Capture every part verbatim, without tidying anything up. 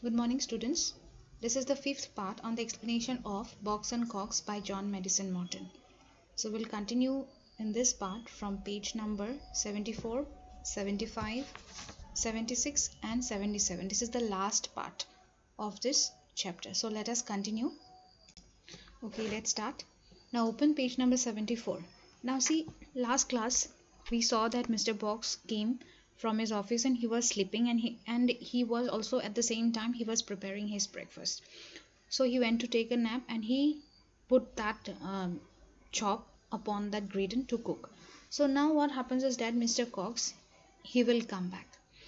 Good morning, students. This is the fifth part on the explanation of Box and Cox by John Maddison Morton. So we'll continue in this part from page number seventy-four, seventy-five, seventy-six and seventy-seven. This is the last part of this chapter. So let us continue. Okay, let's start. Now open page number seventy-four. Now see, last class we saw that Mister Box came from his office and he was sleeping, and he and he was also at the same time he was preparing his breakfast. So he went to take a nap and he put that um, chop upon that gratin to cook. So now what happens is that Mister Cox, he will come back.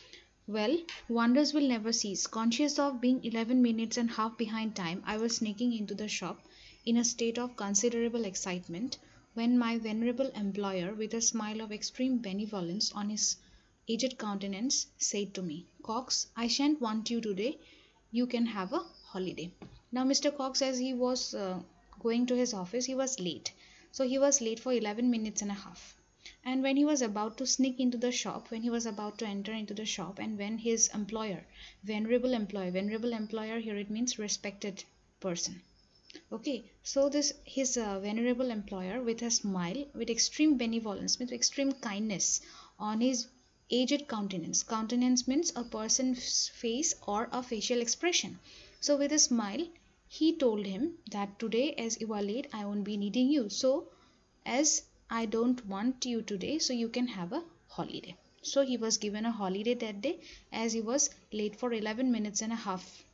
Well, wonders will never cease. Conscious of being eleven minutes and half behind time, I was sneaking into the shop in a state of considerable excitement when my venerable employer, with a smile of extreme benevolence on his aged countenance, said to me, "Cox, I shan't want you today. You can have a holiday." Now Mister Cox, as he was uh, going to his office, he was late. So he was late for eleven minutes and a half. And when he was about to sneak into the shop, when he was about to enter into the shop, and when his employer, venerable employer, venerable employer here it means respected person. Okay, so this his uh, venerable employer, with a smile, with extreme benevolence, with extreme kindness on his aged countenance. Countenance means a person's face or a facial expression. So with a smile, he told him that today, as you are late, I won't be needing you. So as I don't want you today, so you can have a holiday. So he was given a holiday that day as he was late for eleven minutes and a half.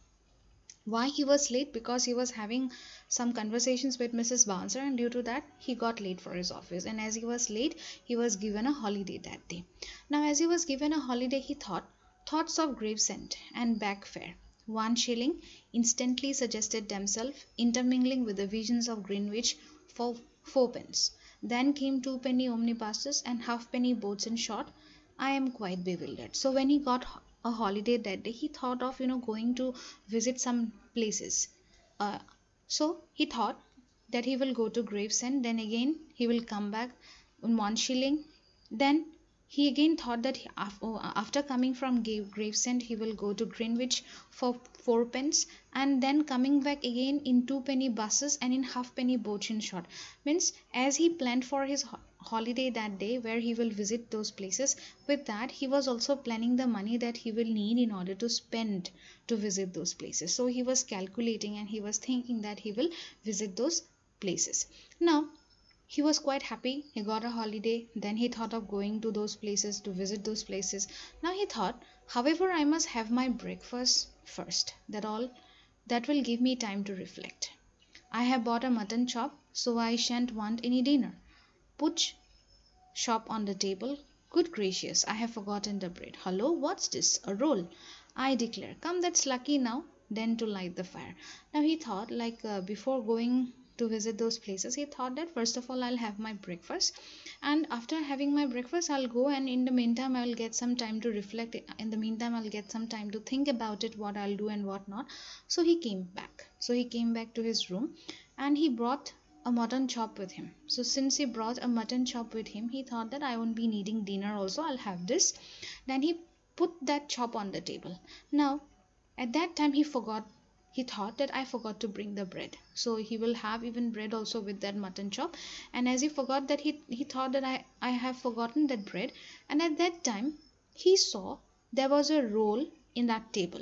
Why he was late? Because he was having some conversations with Missus Bouncer, and due to that he got late for his office, and as he was late he was given a holiday that day. Now as he was given a holiday, he thought thoughts of Gravesend and back fare. One shilling instantly suggested themselves, intermingling with the visions of Greenwich for fourpence. Then came two penny omnibuses and halfpenny boats. In short, I am quite bewildered. So when he got a holiday that day, he thought of you know going to visit some places. Uh, so he thought that he will go to Gravesend, then again he will come back on one shilling. Then he again thought that he, after coming from Gravesend, he will go to Greenwich for fourpence, and then coming back again in two penny buses and in halfpenny boats. In short, means as he planned for his ho holiday that day where he will visit those places, with that he was also planning the money that he will need in order to spend to visit those places. So he was calculating and he was thinking that he will visit those places. Now he was quite happy. He got a holiday. Then he thought of going to those places, to visit those places. Now he thought, however, I must have my breakfast first. That all, that will give me time to reflect. I have bought a mutton chop, so I shan't want any dinner. Put chop on the table. Good gracious, I have forgotten the bread. Hello, what's this? A roll? I declare, come, that's lucky now. Then to light the fire. Now he thought, like uh, before going to visit those places, he thought that first of all I'll have my breakfast, and after having my breakfast I'll go, and in the meantime I'll get some time to reflect. In the meantime I'll get some time to think about it, what I'll do and what not. So he came back. So he came back to his room and he brought a mutton chop with him. So since he brought a mutton chop with him, he thought that I won't be needing dinner also, I'll have this. Then he put that chop on the table. Now at that time he forgot He thought that I forgot to bring the bread. So he will have even bread also with that mutton chop. And as he forgot that, he, he thought that I, I have forgotten that bread. And at that time, he saw there was a roll in that table.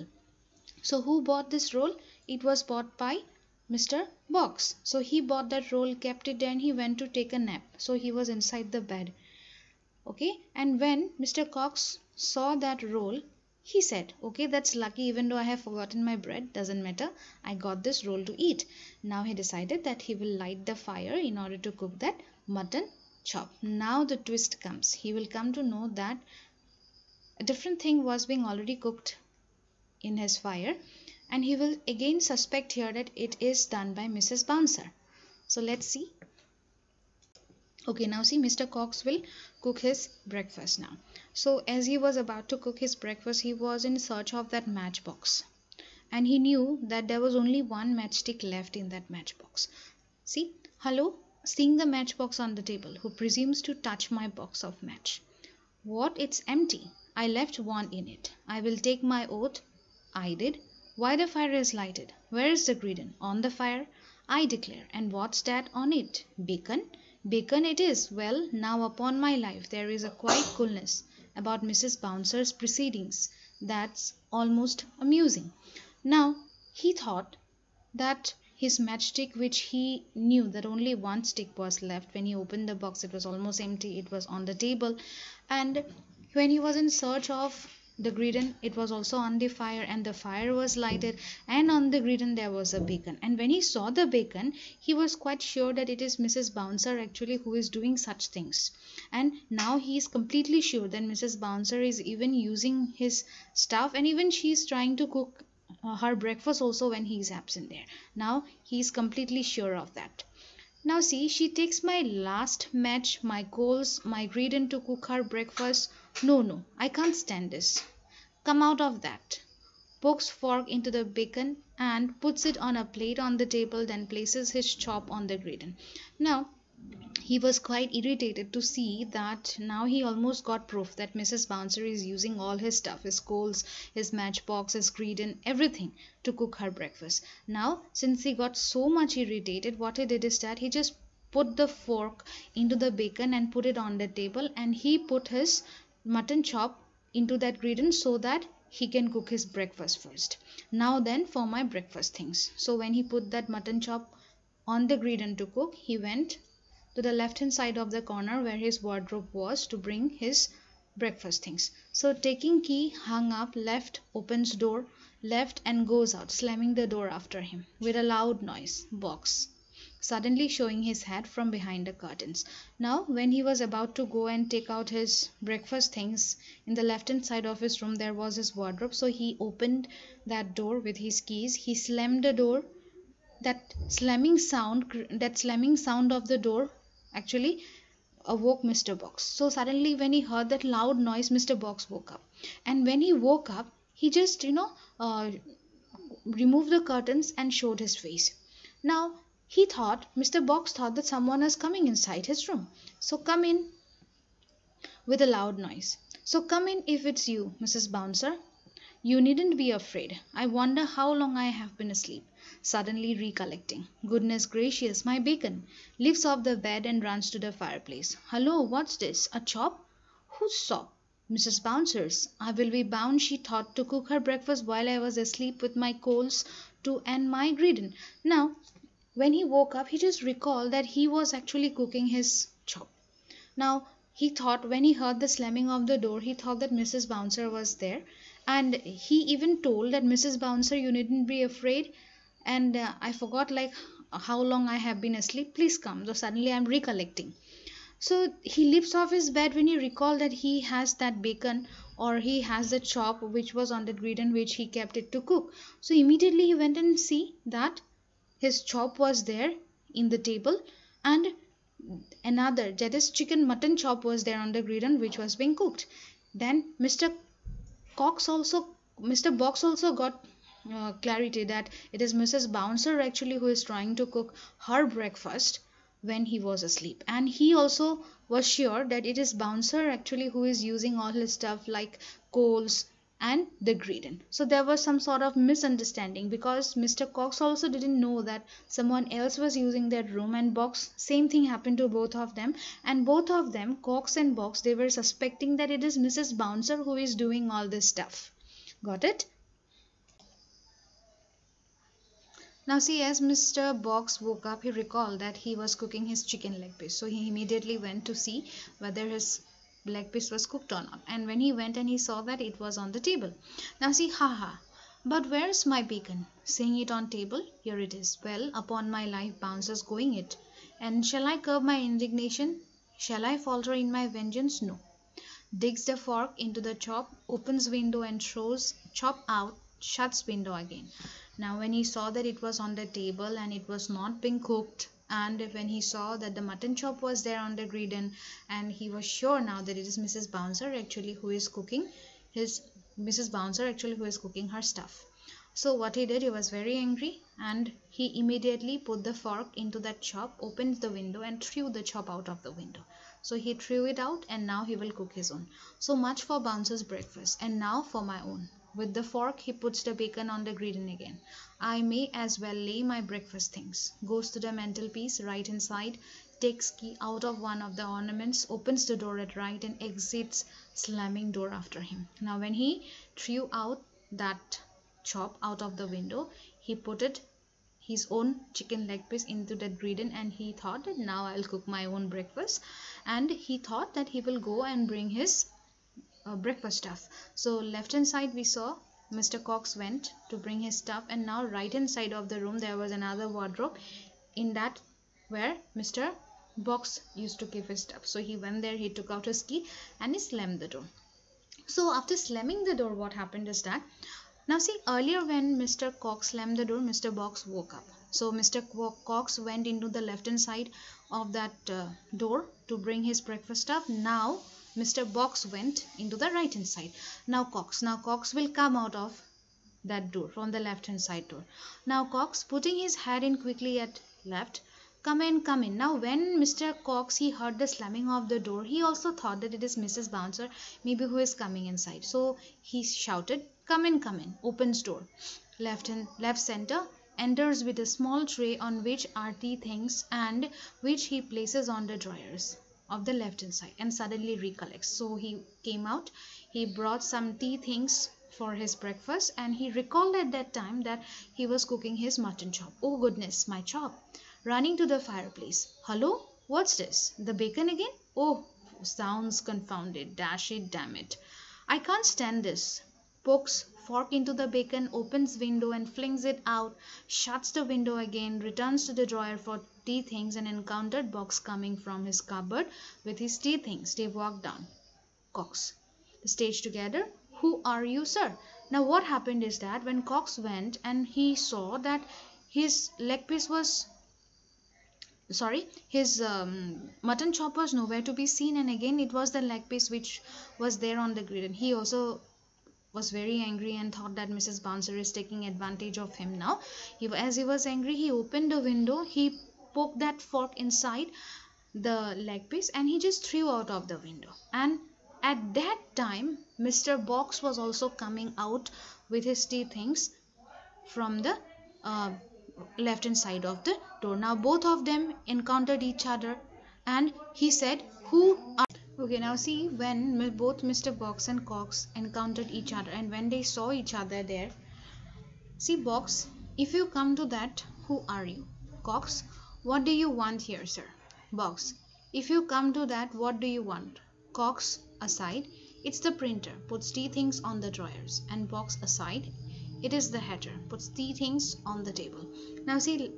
So who bought this roll? It was bought by Mister Box. So he bought that roll, kept it there, and he went to take a nap. So he was inside the bed. Okay. And when Mister Cox saw that roll, he said, okay, that's lucky, even though I have forgotten my bread, doesn't matter, I got this roll to eat. Now he decided that he will light the fire in order to cook that mutton chop. Now the twist comes. He will come to know that a different thing was being already cooked in his fire, and he will again suspect here that it is done by Missus Bouncer. So let's see. Okay, now see, Mister Cox will cook his breakfast now. So as he was about to cook his breakfast, he was in search of that matchbox. And he knew that there was only one matchstick left in that matchbox. See, hello, seeing the matchbox on the table, who presumes to touch my box of match? What, it's empty. I left one in it. I will take my oath I did. Why the fire is lighted? Where is the gridiron? On the fire, I declare. And what's that on it? Bacon? Bacon it is. Well, now upon my life, there is a quiet coolness about Missus Bouncer's proceedings that's almost amusing. Now, he thought that his matchstick, which he knew that only one stick was left when he opened the box, it was almost empty, it was on the table, and when he was in search of the gridiron, it was also on the fire, and the fire was lighted, and on the gridiron there was a bacon. And when he saw the bacon, he was quite sure that it is Missus Bouncer actually who is doing such things. And now he is completely sure that Missus Bouncer is even using his stuff, and even she is trying to cook uh, her breakfast also when he is absent there. Now he is completely sure of that. Now see, she takes my last match, my coals, my gridiron to cook her breakfast. No, no, I can't stand this. Come out of that. Pokes fork into the bacon and puts it on a plate on the table, then places his chop on the gridiron. Now, he was quite irritated to see that now he almost got proof that Missus Bouncer is using all his stuff, his coals, his matchbox, his gridiron, everything to cook her breakfast. Now, since he got so much irritated, what he did is that he just put the fork into the bacon and put it on the table, and he put his mutton chop into that gridiron so that he can cook his breakfast first. Now then for my breakfast things. So when he put that mutton chop on the gridiron to cook, he went to the left hand side of the corner where his wardrobe was to bring his breakfast things. So taking key, hung up, left, opens door, left and goes out, slamming the door after him with a loud noise. Box suddenly showing his head from behind the curtains. Now when he was about to go and take out his breakfast things, in the left hand side of his room there was his wardrobe, so he opened that door with his keys. He slammed the door. That slamming sound, that slamming sound of the door actually awoke Mister Box. So suddenly when he heard that loud noise, Mister Box woke up. And when he woke up, he just, you know, uh, removed the curtains and showed his face. Now, he thought, Mister Box thought that someone is coming inside his room. So come in with a loud noise. So come in if it's you, Missus Bouncer. You needn't be afraid. I wonder how long I have been asleep. Suddenly recollecting. Goodness gracious, my bacon. Lifts off the bed and runs to the fireplace. Hello, what's this? A chop? Whose chop? Missus Bouncer's. I will be bound she thought to cook her breakfast while I was asleep with my coals too and my gridiron. Now, when he woke up, he just recalled that he was actually cooking his chop. Now, he thought when he heard the slamming of the door, he thought that Missus Bouncer was there. And he even told that Missus Bouncer, you needn't be afraid. And uh, I forgot like how long I have been asleep. Please come. So suddenly I'm recollecting. So he leaps off his bed when he recalled that he has that bacon or he has the chop which was on the gridiron which he kept it to cook. So immediately he went and see that his chop was there in the table, and another, that is chicken mutton chop, was there on the gridiron which was being cooked. Then Mister Cox also, Mister Box also got uh, clarity that it is Missus Bouncer actually who is trying to cook her breakfast when he was asleep. And he also was sure that it is Bouncer actually who is using all his stuff like coals and the gridiron. So there was some sort of misunderstanding because Mister Cox also didn't know that someone else was using that room, and Box, same thing happened to both of them, and both of them, Cox and Box, they were suspecting that it is Missus Bouncer who is doing all this stuff. Got it? Now see, as Mister Box woke up, he recalled that he was cooking his chicken leg piece. So he immediately went to see whether his leg piece was cooked or not. And when he went and he saw that it was on the table. Now see, haha, but where's my bacon? Seeing it on table, here it is. Well, upon my life, Bouncer's going it. And shall I curb my indignation? Shall I falter in my vengeance? No. Digs the fork into the chop, opens window and throws chop out, shuts window again. Now when he saw that it was on the table and it was not being cooked, and when he saw that the mutton chop was there on the gridiron, and he was sure now that it is Missus Bouncer actually who is cooking his Missus Bouncer actually who is cooking her stuff. So what he did, he was very angry, and he immediately put the fork into that chop, opened the window and threw the chop out of the window. So he threw it out, and now he will cook his own. So much for Bouncer's breakfast, and now for my own. With the fork, he puts the bacon on the gridiron again. I may as well lay my breakfast things. Goes to the mantelpiece, right inside, takes key out of one of the ornaments, opens the door at right and exits, slamming door after him. Now when he threw out that chop out of the window, he put it his own chicken leg piece into that gridiron, and he thought that now I'll cook my own breakfast, and he thought that he will go and bring his uh, breakfast stuff. So left hand side we saw Mister Cox went to bring his stuff, and now right hand side of the room there was another wardrobe, in that where Mister Box used to keep his stuff. So he went there, he took out his key and he slammed the door. So after slamming the door, what happened is that, now see, earlier when Mister Cox slammed the door, Mister Box woke up. So Mister Cox went into the left hand side of that uh, door to bring his breakfast stuff. Now Mister Box went into the right hand side. Now Cox, now Cox will come out of that door from the left hand side door. Now Cox, putting his head in quickly at left, come in, come in. Now when Mister Cox, he heard the slamming of the door, he also thought that it is Missus Bouncer, maybe who is coming inside. So he shouted, come in, come in. Opens door. Left and left center, enters with a small tray on which are tea things, and which he places on the drawers of the left hand side, and suddenly recollects. So he came out, he brought some tea things for his breakfast, and he recalled at that time that he was cooking his mutton chop. Oh goodness, my chop. Running to the fireplace. Hello, what's this? The bacon again? Oh, sounds confounded. Dash it, damn it. I can't stand this. Pokes fork into the bacon, opens window and flings it out, shuts the window again, returns to the drawer for tea things, and encountered Box coming from his cupboard with his tea things. They walked down. Cox. The stage together. Who are you, sir? Now what happened is that when Cox went and he saw that his leg piece was sorry his um, mutton chop was nowhere to be seen, and again it was the leg piece which was there on the gridiron. He also was very angry and thought that Missus Bouncer is taking advantage of him now. He, as he was angry, he opened the window, he poked that fork inside the leg piece, and he just threw out of the window. And at that time Mister Box was also coming out with his tea things from the uh, left hand side of the door. Now both of them encountered each other, and he said, who are... Okay, now see, when both Mister Box and Cox encountered each other, and when they saw each other there, see, Box, if you come to that, who are you? Cox, what do you want here, sir? Box, if you come to that, what do you want? Cox, aside, it's the printer, puts tea things on the drawers, and Box, aside, it is the hatter, puts tea things on the table. Now see,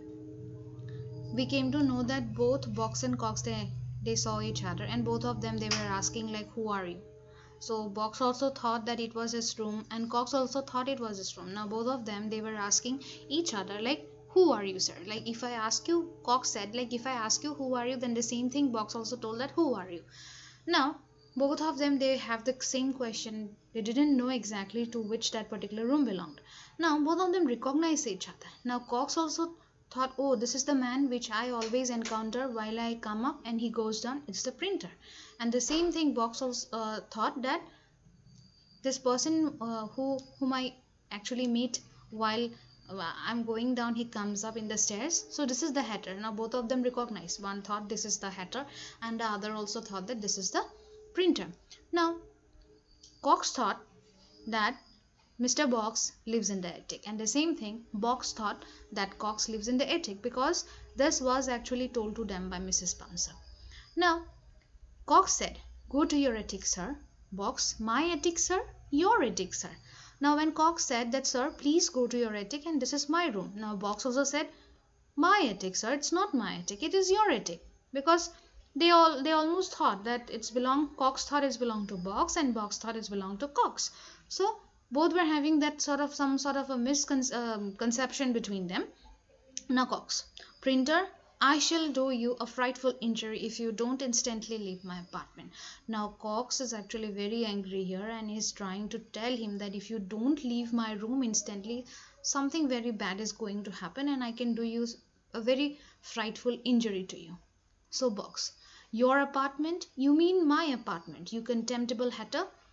we came to know that both Box and Cox, they they saw each other, and both of them, they were asking like, who are you? So Box also thought that it was his room, and Cox also thought it was his room. Now both of them, they were asking each other like, who are you, sir? Like, if I ask you, Cox said, like, if I ask you who are you, then the same thing Box also told, that who are you? Now both of them, they have the same question. They didn't know exactly to which that particular room belonged. Now both of them recognized each other. Now Cox also thought, oh, this is the man which I always encounter while I come up and he goes down, it's the printer. And the same thing Box also uh, thought, that this person uh, who whom I actually meet while uh, I'm going down, he comes up in the stairs, so this is the hatter. Now both of them recognized. One thought this is the hatter, and the other also thought that this is the printer. Now Cox thought that Mister Box lives in the attic, and the same thing Box thought that Cox lives in the attic, because this was actually told to them by Missus Bouncer. Now Cox said, go to your attic, sir. Box, my attic, sir? Your attic, sir. Now when Cox said that, sir, please go to your attic and this is my room. Now Box also said, my attic, sir, it's not my attic, it is your attic, because they all they almost thought that it's belong Cox thought it's belong to Box, and Box thought it's belong to Cox. So both were having that sort of some sort of a misconception um, between them. Now Cox, printer, I shall do you a frightful injury if you don't instantly leave my apartment. Now Cox is actually very angry here, and is trying to tell him that if you don't leave my room instantly, something very bad is going to happen, and I can do you a very frightful injury to you. So Box, your apartment? You mean my apartment, you contemptible hatter?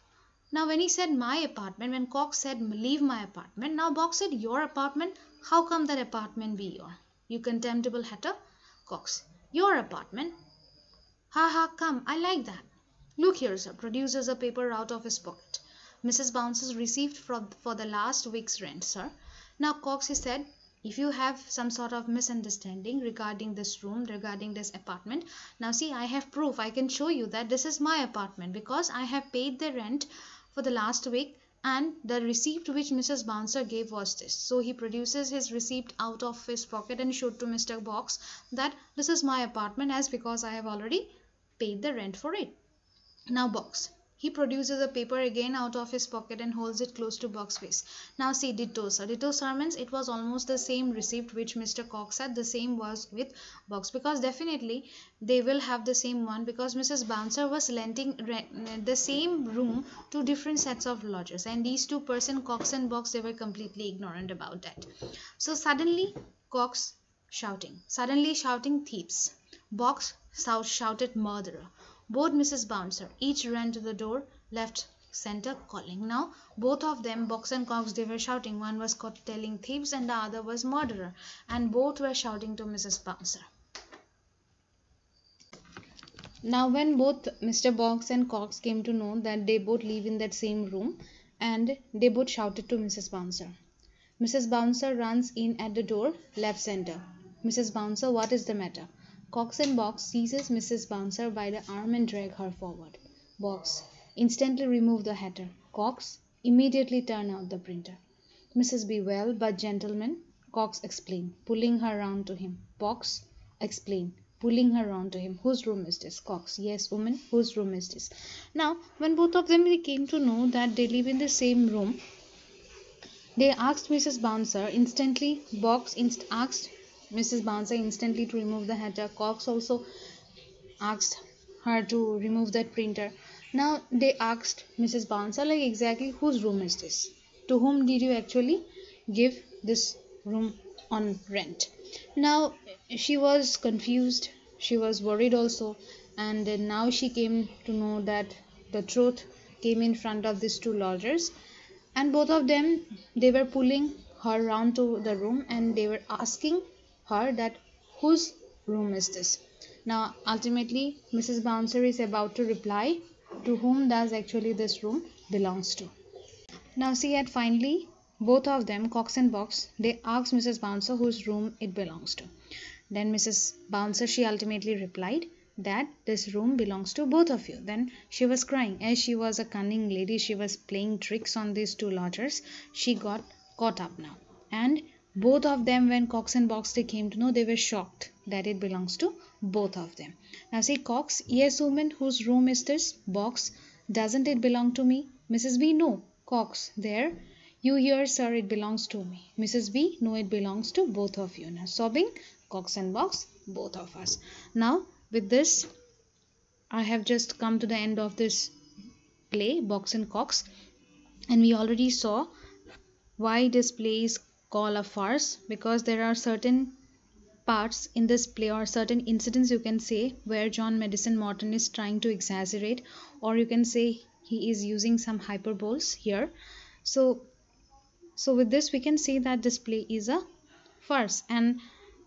Now when he said my apartment, when Cox said leave my apartment, now Box said your apartment. How come that apartment be your? You contemptible hatter. Cox, your apartment. Ha ha, come, I like that. Look here, sir, produces a paper out of his pocket. Missus Bouncer's received for, for the last week's rent, sir. Now Cox, he said, if you have some sort of misunderstanding regarding this room, regarding this apartment, now see, I have proof. I can show you that this is my apartment because I have paid the rent for the last week and the receipt which Missus Bouncer gave was this. So he produces his receipt out of his pocket and showed to Mister Box that this is my apartment as because I have already paid the rent for it. Now Box, he produces a paper again out of his pocket and holds it close to Box's face. Now see, ditto sir. Ditto sir means it was almost the same receipt which Mister Cox had. The same was with Box because definitely they will have the same one because Missus Bouncer was renting the same room to different sets of lodgers, and these two person Cox and Box, they were completely ignorant about that. So suddenly Cox shouting, suddenly shouting thieves. Box shouted murderer. Both Missus Bouncer each ran to the door, left, center, calling. Now both of them, Box and Cox, they were shouting. One was caught telling thieves and the other was murderer, and both were shouting to Missus Bouncer. Now when both Mister Box and Cox came to know that they both live in that same room, and they both shouted to Missus Bouncer. Missus Bouncer runs in at the door, left, center. Missus Bouncer, what is the matter? Cox and Box seizes Missus Bouncer by the arm and drag her forward. Box, instantly remove the hatter. Cox, immediately turn out the printer. Missus Be well, but gentlemen, Cox explain, pulling her round to him. Box, explain, pulling her round to him. Whose room is this? Cox, yes, woman, whose room is this? Now, when both of them they came to know that they live in the same room, they asked Missus Bouncer instantly. Box inst asked Missus Bouncer instantly to remove the hatter. Cox also asked her to remove that printer. Now they asked Missus Bouncer like exactly whose room is this? To whom did you actually give this room on rent? Now she was confused, she was worried also, and then now she came to know that the truth came in front of these two lodgers, and both of them, they were pulling her round to the room and they were asking her that whose room is this. Now ultimately Missus Bouncer is about to reply to whom does actually this room belongs to. Now see, at finally both of them, Cox and Box, they asked Missus Bouncer whose room it belongs to. Then Missus Bouncer, she ultimately replied that this room belongs to both of you. Then she was crying. As she was a cunning lady, she was playing tricks on these two lodgers. She got caught up now, and both of them, when Cox and Box they came to know, they were shocked that it belongs to both of them. Now see, Cox, yes woman, whose room is this? Box, doesn't it belong to me? Missus B, no. Cox, there, you hear sir, it belongs to me. Missus B, no, it belongs to both of you. Now sobbing, Cox and Box, both of us. Now with this, I have just come to the end of this play, Box and Cox, and we already saw why this play is called a farce, because there are certain parts in this play or certain incidents you can say where John Maddison Morton is trying to exaggerate, or you can say he is using some hyperboles here. So so with this we can say that this play is a farce, and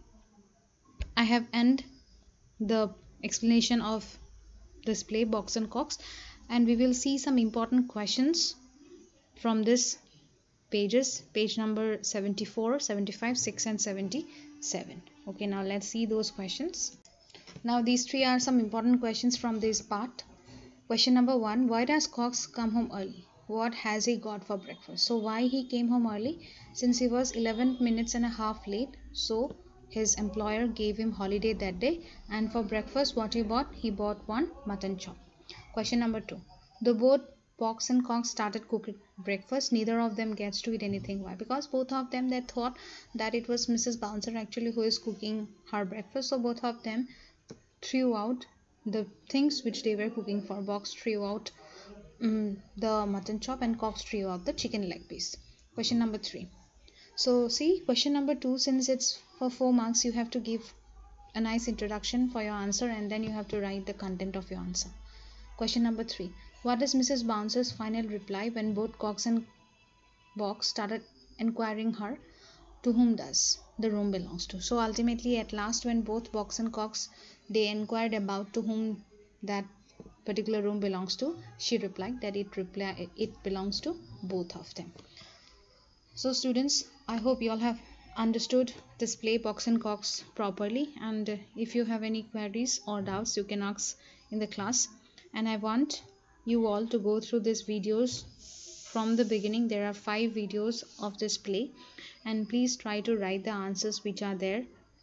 I have end the explanation of this play, Box and Cox, and we will see some important questions from this pages, page number seventy-four, seventy-five, six and seventy-seven. Okay, now let's see those questions. Now these three are some important questions from this part. Question number one, why does Cox come home early? What has he got for breakfast? So why he came home early? Since he was eleven minutes and a half late, so his employer gave him holiday that day, and for breakfast what he bought? He bought one mutton chop. Question number two, the both Box and Cox started cooking breakfast. Neither of them gets to eat anything. Why? Because both of them, they thought that it was Missus Bouncer actually who is cooking her breakfast. So both of them threw out the things which they were cooking for. Box threw out um, the mutton chop and Cox threw out the chicken leg piece. Question number three. So see, question number two, since it's for four marks, you have to give a nice introduction for your answer and then you have to write the content of your answer. Question number three. What is Missus Bouncer's final reply when both Cox and Box started inquiring her to whom does the room belongs to? So ultimately, at last, when both Box and Cox they inquired about to whom that particular room belongs to, she replied that it reply it belongs to both of them. So students, I hope you all have understood this play Box and Cox properly, and if you have any queries or doubts, you can ask in the class. And I want you all to go through these videos from the beginning. There are five videos of this play, and please try to write the answers which are there,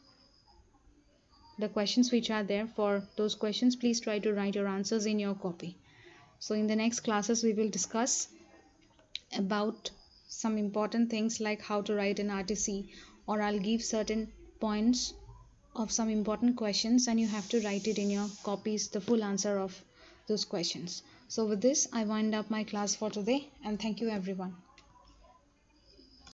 the questions which are there. For those questions, please try to write your answers in your copy. So in the next classes, we will discuss about some important things like how to write an R T C, or I'll give certain points of some important questions and you have to write it in your copies, the full answer of those questions. So with this, I wind up my class for today, and thank you everyone.